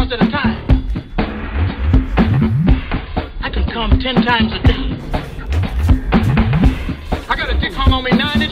hours at a time. I can come 10 times a day. I got a dick hung on me 9